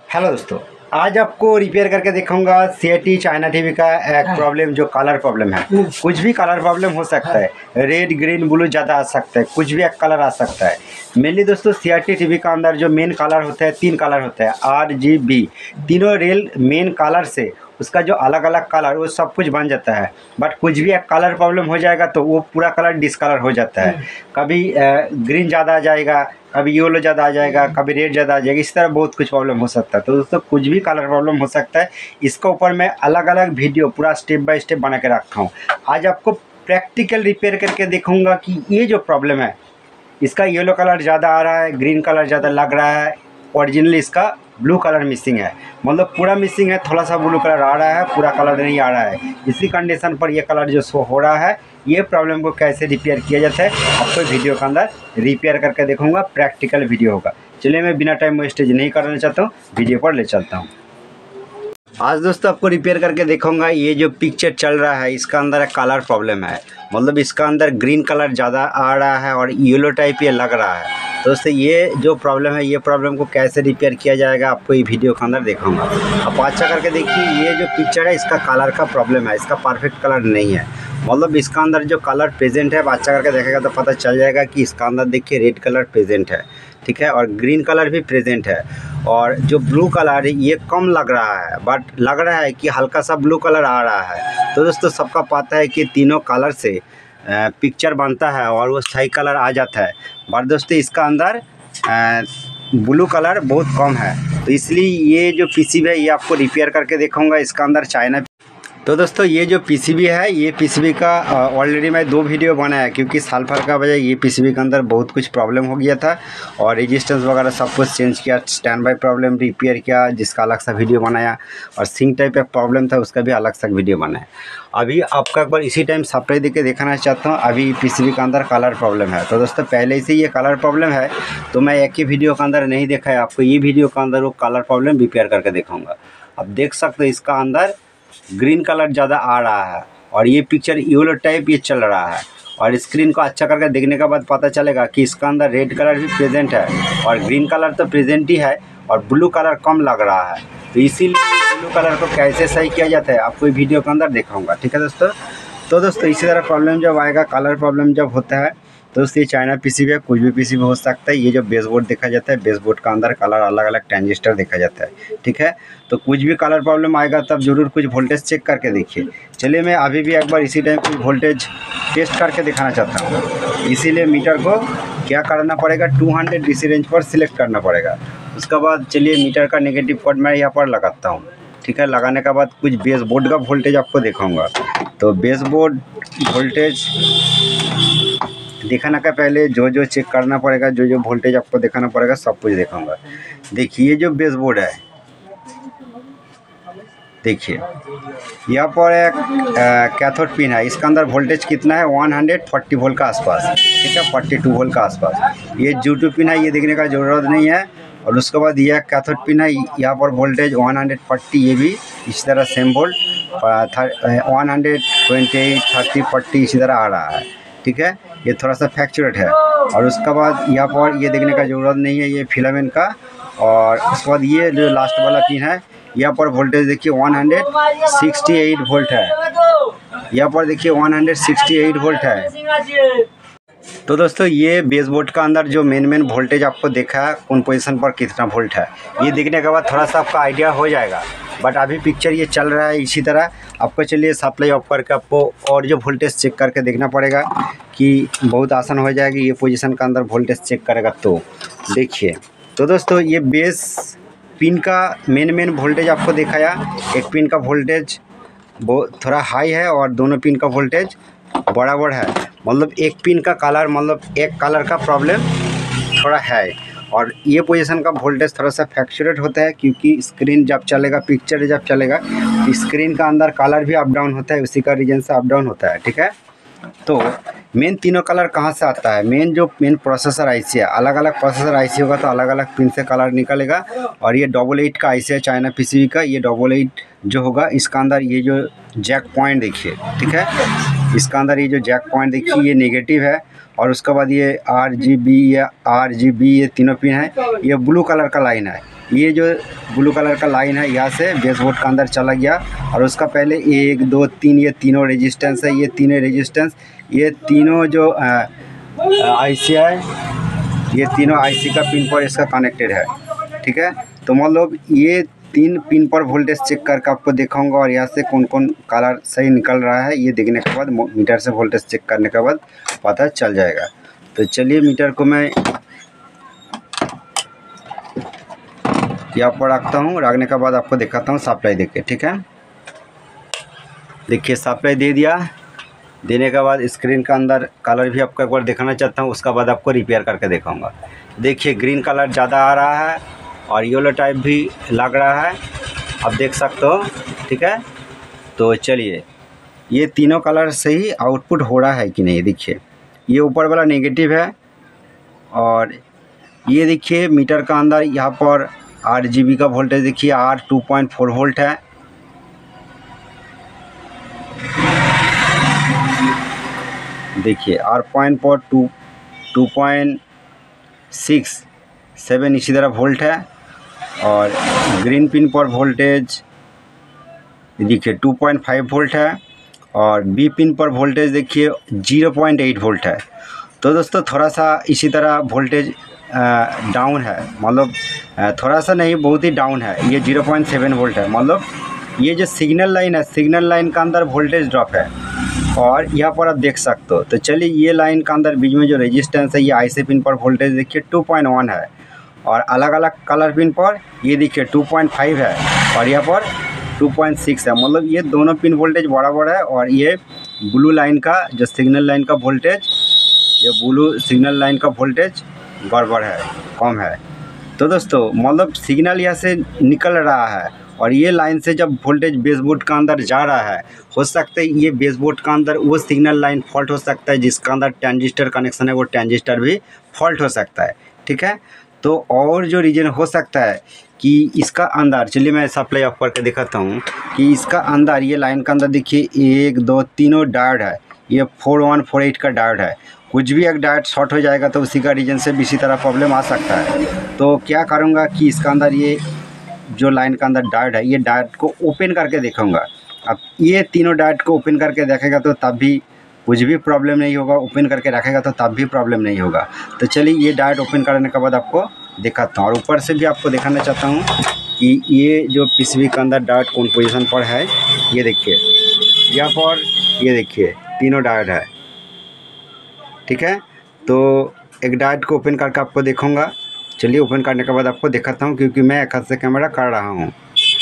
Hello दोस्तों, आज आपको रिपेयर करके दिखाऊंगा CAT चाइना टीवी का एक प्रॉब्लम जो कलर प्रॉब्लम है। कुछ भी कलर प्रॉब्लम हो सकता है, रेड ग्रीन ब्लू ज़्यादा आ सकता है, कुछ भी एक कलर आ सकता है। मेनली दोस्तों CAT टीवी का अंदर जो मेन कलर होता है, 3 कलर होता है RGB। तीनों रेल मेन कलर से उसका जो अलग अलग कलर वो सब कुछ बन जाता है। बट कुछ भी एक कलर प्रॉब्लम हो जाएगा तो वो पूरा कलर डिसकलर हो जाता है। कभी ग्रीन ज़्यादा आ जाएगा, कभी येलो ज़्यादा आ जाएगा, कभी रेड ज़्यादा आ जाएगा। इस तरह बहुत कुछ प्रॉब्लम हो सकता है। तो दोस्तों कुछ भी कलर प्रॉब्लम हो सकता है। इसके ऊपर मैं अलग अलग वीडियो पूरा स्टेप बाय स्टेप बना के रखा हूँ। आज आपको प्रैक्टिकल रिपेयर करके दिखाऊंगा कि ये जो प्रॉब्लम है, इसका येलो कलर ज़्यादा आ रहा है, ग्रीन कलर ज़्यादा लग रहा है, ओरिजिनली इसका ब्लू कलर मिसिंग है। मतलब पूरा मिसिंग है, थोड़ा सा ब्लू कलर आ रहा है, पूरा कलर नहीं आ रहा है। इसी कंडीशन पर ये कलर जो शो हो रहा है, ये प्रॉब्लम को कैसे रिपेयर किया जाता है आपको वीडियो के अंदर रिपेयर करके देखूंगा। प्रैक्टिकल वीडियो होगा। चलिए मैं बिना टाइम वेस्टेज नहीं करना चाहता हूँ, वीडियो पर ले चलता हूँ। आज दोस्तों आपको रिपेयर करके देखूंगा। ये जो पिक्चर चल रहा है इसका अंदर एक कलर प्रॉब्लम है। मतलब इसका अंदर ग्रीन कलर ज़्यादा आ रहा है और येलो टाइप ये लग रहा है। दोस्तों ये जो प्रॉब्लम है, ये प्रॉब्लम को कैसे रिपेयर किया जाएगा आपको ये वीडियो के अंदर दिखाऊंगा। आप अच्छा करके देखिए, ये जो पिक्चर है इसका कलर का प्रॉब्लम है, इसका परफेक्ट कलर नहीं है। मतलब इसका अंदर जो कलर प्रेजेंट है, अच्छा करके देखेगा तो पता चल जाएगा कि इसका अंदर देखिए रेड कलर प्रेजेंट है, ठीक है, और ग्रीन कलर भी प्रेजेंट है। और जो ब्लू कलर है ये कम लग रहा है, बट लग रहा है कि हल्का सा ब्लू कलर आ रहा है। तो दोस्तों सबका पता है कि तीनों कलर से पिक्चर बनता है और वो सही कलर आ जाता है। बट दोस्तों इसका अंदर ब्लू कलर बहुत कम है, तो इसलिए ये जो PCB है ये आपको रिपेयर करके दिखाऊंगा। इसका अंदर चाइना। तो दोस्तों ये जो PCB है, ये PCB का ऑलरेडी मैं 2 वीडियो बनाया, क्योंकि साल भर का वजह ये PCB के अंदर बहुत कुछ प्रॉब्लम हो गया था और रेजिस्टेंस वगैरह सब कुछ चेंज किया, स्टैंड बाय प्रॉब्लम रिपेयर किया जिसका अलग सा वीडियो बनाया, और सिंक टाइप का प्रॉब्लम था उसका भी अलग सा वीडियो बनाया। अभी आपका एक बार इसी टाइम सप्लाई दे के दिखाना चाहता हूँ। अभी PCB के अंदर कलर प्रॉब्लम है। तो दोस्तों पहले से ये कलर प्रॉब्लम है, तो मैं एक ही वीडियो के अंदर नहीं देखा है आपको, ये वीडियो के अंदर वो कलर प्रॉब्लम रिपेयर करके दिखाऊँगा। अब देख सकते हो इसका अंदर ग्रीन कलर ज़्यादा आ रहा है और ये पिक्चर येलो टाइप ये चल रहा है। और स्क्रीन को अच्छा करके देखने के बाद पता चलेगा कि इसका अंदर रेड कलर भी प्रेजेंट है और ग्रीन कलर तो प्रेजेंट ही है और ब्लू कलर कम लग रहा है। तो इसीलिए ब्लू कलर को कैसे सही किया जाता है आपको वीडियो के अंदर दिखाऊंगा, ठीक है दोस्तों। तो दोस्तों इसी तरह प्रॉब्लम जब आएगा, कलर प्रॉब्लम जब होता है, तो दोस्तों ये चाइना PCB है, कुछ भी PCB हो सकता है। ये जो बेसबोर्ड देखा जाता है, बेसबोर्ड का अंदर कलर अलग अलग ट्रांजिस्टर देखा जाता है, ठीक है। तो कुछ भी कलर प्रॉब्लम आएगा तब जरूर कुछ वोल्टेज चेक करके देखिए। चलिए मैं अभी भी एक बार इसी टाइम कुछ वोल्टेज टेस्ट करके दिखाना चाहता हूँ। इसीलिए मीटर को क्या करना पड़ेगा, 200 DC रेंज पर सिलेक्ट करना पड़ेगा। उसके बाद चलिए मीटर का नेगेटिव कॉर्ड मैं यहाँ पर लगाता हूँ, ठीक है। लगाने के बाद कुछ बेसबोर्ड का वोल्टेज आपको दिखाऊंगा। तो बेसबोर्ड वोल्टेज दिखाने का पहले जो चेक करना पड़ेगा, जो वोल्टेज आपको दिखाना पड़ेगा, सब कुछ दिखाऊंगा। देखिए जो बेसबोर्ड है, देखिए यहाँ पर एक कैथोड पिन है। इसका अंदर वोल्टेज कितना है, 140 वोल्ट का आसपास, ठीक है, 42 वोल्ट का आसपास। ये G2 पिन है, ये देखने का ज़रूरत नहीं है। और उसके बाद यह कैथोड पिन है, यहाँ पर वोल्टेज 140, ये भी इसी तरह सेम वोल्ट 128, 30, 40 इसी तरह आ रहा है, ठीक है। ये थोड़ा सा फ्लैक्चुएट है। और उसके बाद यहाँ पर ये देखने का ज़रूरत नहीं है, ये फिलामेंट का। और उसके बाद ये जो लास्ट वाला पिन है, यहाँ पर वोल्टेज देखिए 168 वोल्ट है। यहाँ पर देखिए 168 वोल्ट है। तो दोस्तों ये बेसबोर्ड का अंदर जो मेन वोल्टेज आपको देखा है, कौन पोजीशन पर कितना वोल्ट है, ये देखने के बाद थोड़ा सा आपका आइडिया हो जाएगा। बट अभी पिक्चर ये चल रहा है इसी तरह। आपको चलिए सप्लाई ऑफ करके आपको और जो वोल्टेज चेक करके देखना पड़ेगा, कि बहुत आसान हो जाएगी ये पोजीशन का अंदर वोल्टेज चेक करेगा। तो देखिए, तो दोस्तों ये बेस पिन का मेन वोल्टेज आपको दिखाया। एक पिन का वोल्टेज थोड़ा हाई है और दोनों पिन का वोल्टेज बराबर है। मतलब एक पिन का कलर, मतलब एक कलर का प्रॉब्लम थोड़ा है। और ये पोजीशन का वोल्टेज थोड़ा सा फ्लैक्चुएट होता है, क्योंकि स्क्रीन जब चलेगा, पिक्चर जब चलेगा, तो स्क्रीन का अंदर कलर भी अप डाउन होता है, उसी का रीजन से अप डाउन होता है, ठीक है। तो मेन तीनों कलर कहाँ से आता है, मेन प्रोसेसर IC है। अलग अलग प्रोसेसर IC होगा तो अलग अलग पिन से कलर निकलेगा। और ये 88 का IC है चाइना PCB का। ये 88 जो होगा, इसका अंदर ये जो जैक पॉइंट देखिए, ठीक है, इसका अंदर ये जो जैक पॉइंट देखिए ये नेगेटिव है। और उसके बाद ये RGB या RGB, ये तीनों पिन है। ये ब्लू कलर का लाइन है, ये जो ब्लू कलर का लाइन है यहाँ से बेसबोर्ड का अंदर चला गया, और उसका पहले 1 2 3 ये तीनों रेजिस्टेंस है, ये तीनों रेजिस्टेंस, ये तीनों जो आईसी है, ये तीनों आईसी का पिन पर इसका कनेक्टेड है। ठीक है, तो मतलब ये 3 पिन पर वोल्टेज चेक करके आपको दिखाऊंगा, और यहाँ से कौन कौन कलर सही निकल रहा है ये देखने के बाद, मीटर से वोल्टेज चेक करने के बाद पता चल जाएगा। तो चलिए मीटर को मैं यहाँ पर रखता हूँ, रखने के बाद आपको दिखाता हूँ सप्लाई देके। ठीक है, देखिए सप्लाई दे दिया, देने के बाद स्क्रीन का अंदर कलर भी आपको एक बार दिखाना चाहता हूँ, उसका बाद आपको रिपेयर करके दिखाऊंगा। देखिए ग्रीन कलर ज़्यादा आ रहा है और येलो टाइप भी लग रहा है, आप देख सकते हो। ठीक है, तो चलिए ये तीनों कलर सही आउटपुट हो रहा है कि नहीं। देखिए ये ऊपर वाला नेगेटिव है, और ये देखिए मीटर का अंदर यहाँ पर RGB का वोल्टेज देखिए R 2.4 वोल्ट है। देखिए R 2.67 इसी तरह वोल्ट है, और ग्रीन पिन पर वोल्टेज देखिए 2.5 वोल्ट है, और बी पिन पर वोल्टेज देखिए 0.8 वोल्ट है। तो दोस्तों थोड़ा सा इसी तरह वोल्टेज डाउन है, मतलब थोड़ा सा नहीं बहुत ही डाउन है, ये 0.7 वोल्ट है। मतलब ये जो सिग्नल लाइन है, सिग्नल लाइन का अंदर वोल्टेज ड्रॉप है, और यहाँ पर आप देख सकते हो। तो चलिए ये लाइन का अंदर बीच में जो रेजिस्टेंस है, ये आईसी पिन पर वोल्टेज देखिए 2.1 है, और अलग अलग कलर पिन पर ये देखिए 2.5 है, और यहाँ पर 2.6 है। मतलब ये दोनों पिन वोल्टेज बराबर है, और ये ब्लू लाइन का जो सिग्नल लाइन का वोल्टेज, ये ब्लू सिग्नल लाइन का वोल्टेज गड़बड़ है, कम है। तो दोस्तों मतलब सिग्नल यहाँ से निकल रहा है, और ये लाइन से जब वोल्टेज बेसबोर्ड का अंदर जा रहा है, हो सकता है ये बेसबोर्ड का अंदर वो सिग्नल लाइन फॉल्ट हो सकता है, जिसका अंदर ट्रांजिस्टर कनेक्शन है वो ट्रांजिस्टर भी फॉल्ट हो सकता है। ठीक है, तो और जो रीजन हो सकता है कि इसका अंदर, चलिए मैं सप्लाई ऑफ करके दिखाता हूँ कि इसका अंदर ये लाइन का अंदर देखिए 1 2 तीनों डायोड है, ये 4148 का डायोड है। कुछ भी एक डायोड शॉर्ट हो जाएगा तो उसी का रीजन से भी इसी तरह प्रॉब्लम आ सकता है। तो क्या करूँगा कि इसका अंदर ये जो लाइन का अंदर डायोड है, ये डायोड को ओपन करके देखूँगा। अब ये तीनों डायोड को ओपन करके देखेगा तो तब भी कुछ भी प्रॉब्लम नहीं होगा, ओपन करके रखेगा तो तब भी प्रॉब्लम नहीं होगा। तो चलिए ये डायोड ओपन करने के बाद आपको दिखाता हूँ, और ऊपर से भी आपको दिखाना चाहता हूँ कि ये जो पीसीबी के अंदर डायोड कौन पोजीशन पर है। ये देखिए यहाँ पर, ये देखिए तीनों डायोड है। ठीक है, तो एक डायोड को ओपन करके आपको दिखाऊंगा। चलिए ओपन करने के बाद आपको दिखाता हूँ, क्योंकि मैं एक हाथ से कैमरा कर रहा हूँ।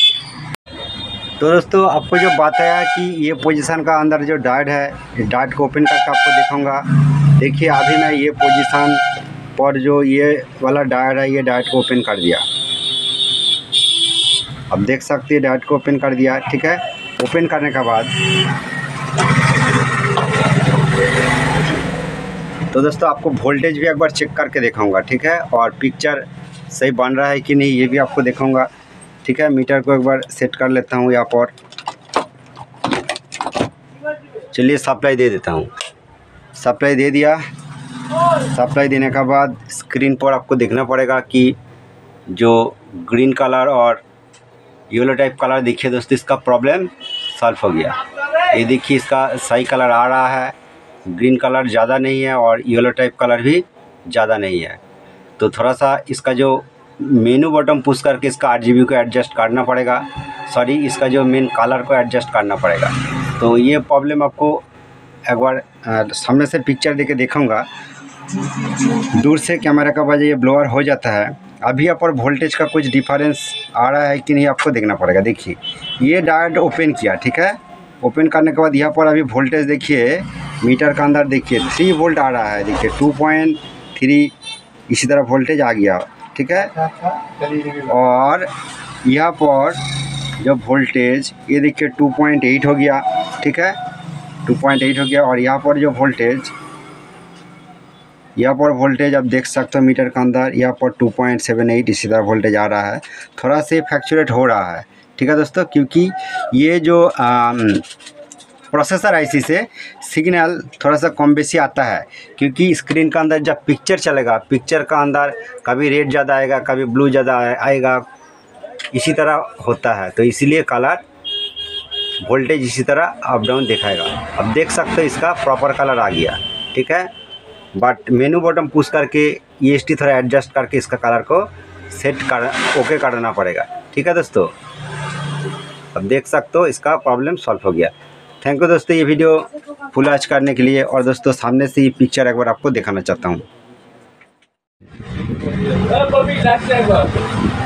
तो दोस्तों आपको जो बताया कि ये पोजीशन का अंदर जो डायोड है, इस डायोड को ओपन करके आपको दिखाऊंगा। देखिए अभी मैं ये पोजीशन पर जो ये वाला डायोड है, ये डायोड को ओपन कर दिया। अब देख सकते हैं डायोड को ओपन कर दिया। ठीक है, ओपन करने के बाद तो दोस्तों आपको वोल्टेज भी एक बार चेक करके दिखाऊंगा। ठीक है, और पिक्चर सही बन रहा है कि नहीं ये भी आपको दिखाऊंगा। ठीक है, मीटर को एक बार सेट कर लेता हूँ यहाँ पर। चलिए सप्लाई दे देता हूँ। सप्लाई दे दिया। सप्लाई देने के बाद स्क्रीन पर आपको देखना पड़ेगा कि जो ग्रीन कलर और येलो टाइप कलर देखिए दोस्तों, इसका प्रॉब्लम सॉल्व हो गया। ये देखिए इसका सही कलर आ रहा है, ग्रीन कलर ज़्यादा नहीं है और येलो टाइप कलर भी ज़्यादा नहीं है। तो थोड़ा सा इसका जो मेनू बटन पुश करके इसका RGB को एडजस्ट करना पड़ेगा, सॉरी इसका जो मेन कलर को एडजस्ट करना पड़ेगा। तो ये प्रॉब्लम आपको एक बार सामने से पिक्चर देके दिखाऊंगा। दूर से कैमरा का वजह ये ब्लोअर हो जाता है। अभी यहाँ पर वोल्टेज का कुछ डिफरेंस आ रहा है कि नहीं आपको देखना पड़ेगा। देखिए ये डायोड ओपन किया। ठीक है, ओपन करने के बाद यहाँ पर अभी वोल्टेज देखिए मीटर का अंदर देखिए 3 वोल्ट आ रहा है। देखिए 2.3 इसी तरह वोल्टेज आ गया। ठीक है, और यहाँ पर जो वोल्टेज ये देखिए 2.8 हो गया। ठीक है, 2.8 हो गया, और यहाँ पर जो वोल्टेज, यहाँ पर वोल्टेज आप देख सकते हो मीटर के अंदर यहाँ पर 2.78 इसी तरह वोल्टेज आ रहा है। थोड़ा से फ्लक्चुएट हो रहा है। ठीक है दोस्तों, क्योंकि ये जो प्रोसेसर आईसी से सिग्नल थोड़ा सा कम बेसी आता है, क्योंकि स्क्रीन का अंदर जब पिक्चर चलेगा, पिक्चर का अंदर कभी रेड ज़्यादा आएगा, कभी ब्लू ज़्यादा आएगा, इसी तरह होता है, तो इसीलिए कलर वोल्टेज इसी तरह अप डाउन दिखाएगा। अब देख सकते हो इसका प्रॉपर कलर आ गया, ठीक है। बट मेनू बटन पुश करके EST थोड़ा एडजस्ट करके इसका कलर को सेट कर ओके करना पड़ेगा, ठीक है दोस्तों। अब देख सकते हो इसका प्रॉब्लम सॉल्व हो गया। थैंक यू दोस्तों ये वीडियो फुल वॉच करने के लिए। और दोस्तों सामने से ये पिक्चर एक बार आपको दिखाना चाहता हूँ।